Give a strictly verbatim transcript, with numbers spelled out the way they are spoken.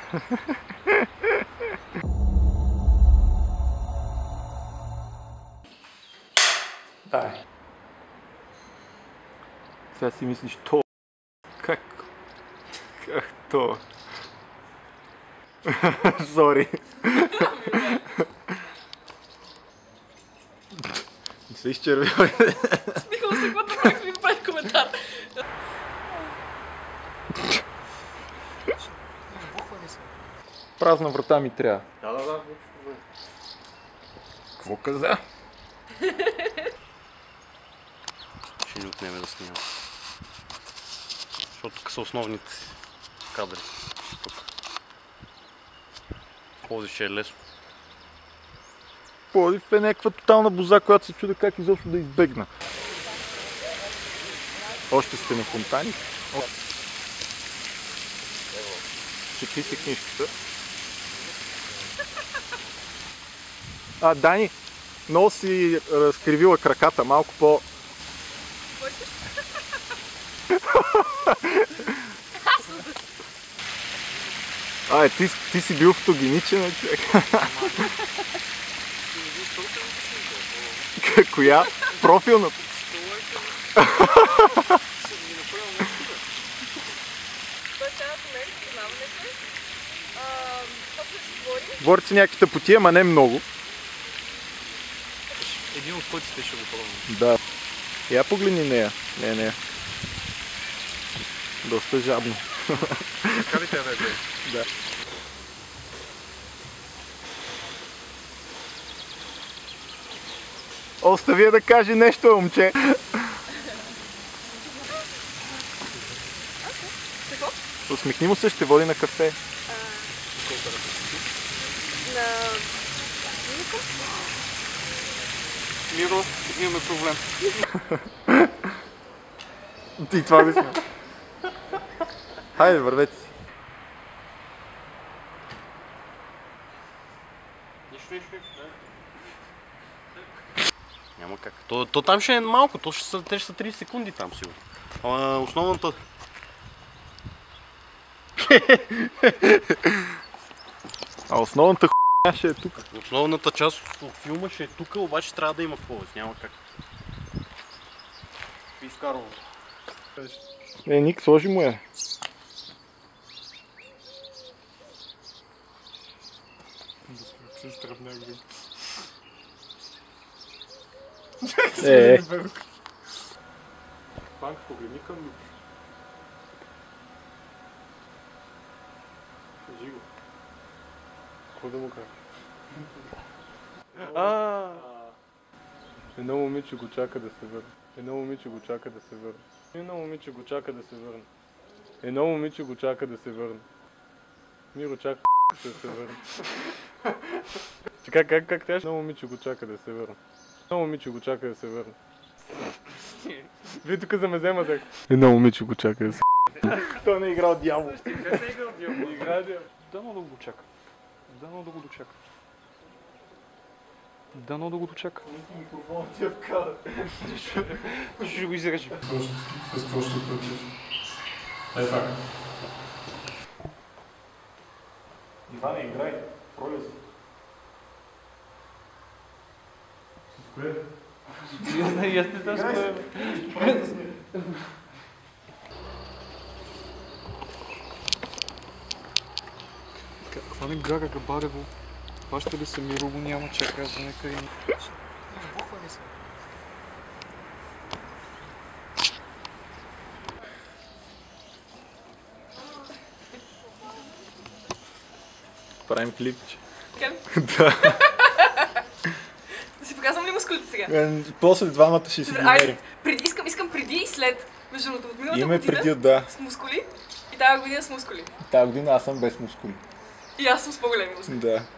Дай. Сега си мислиш то. Как? Как то? Сори. Не се изчервява. Смихал се, когато направих ми направи коментар. Празна врата ми трябва. Да, да, да. Какво каза? Ще ни отнеме да снимам. Защото тук са основните кадри. Тук. Пловдив ще е лесно. Пловдив е някаква тотална боза, която се чуда как изобщо да избегна. Още сте на фонтани. Чети си книжката. А, Дани, много си разкривила краката, малко по... Ай, ти, ти си бил фотогеничен, човек. Коя? Профилната? Говори си някакви тъпоти, ама не много. Един от пътите ще го пробвам. Да. Я погледни нея. Не, не. Доста жадно. Така ли тя да е? Да. Остави я да каже нещо, момче. Какво? Усмихни му се, ще води на кафе. На... Миро, имаме проблем. И това ли сме? Хайде, вървете си. Нищо, нищо, нищо. Няма как. То, то там ще е малко, то ще са, те ще са трийсет секунди там сигурно. Ама основната... А основната х**ня ще е тук. Основната част от филма ще е тук, обаче трябва да има в Пловдив, няма как. Би вкарвал. Е, Ник, сложи му я. Е, е. Панк, погледни към Люк. Кажи го. Какво да му кажа? Ааа! Едно момиче го чака да се върне. Едно момиче го чака да се върне. Едно момиче го чака да се върне. Едно момиче го чака да се върне. Миро чака да се върне. Чакай, как, как тя? Едно момиче го чака да се върне. Едно момиче го чака да се върне. Вие тук за ме вземате. Едно момиче го чака да се върне. Той не е играл дявол. Как не е играл дявол? Игра дявол. Дано да го чака. Дано да го дочака. Дано да го дочака. Микрофонът ти е вкара. Ще го изрежем. С какво ще платиш? Е така. Иване, играй. Проля си. С кое? Я сте там с кое. Това не гага Габарево. Хваща ли се Мирово, няма чака за някъде. Правим клипче. Кем? Да. Да си показвам ли мускулите сега? Е, после двамата ще си ги Айде, мерим. преди, искам, искам преди и след. Между другото, от миналата Име година преди, да. с мускули и тази година с мускули. Тази година аз съм без мускули. И аз съм с по-големи мускули. Да.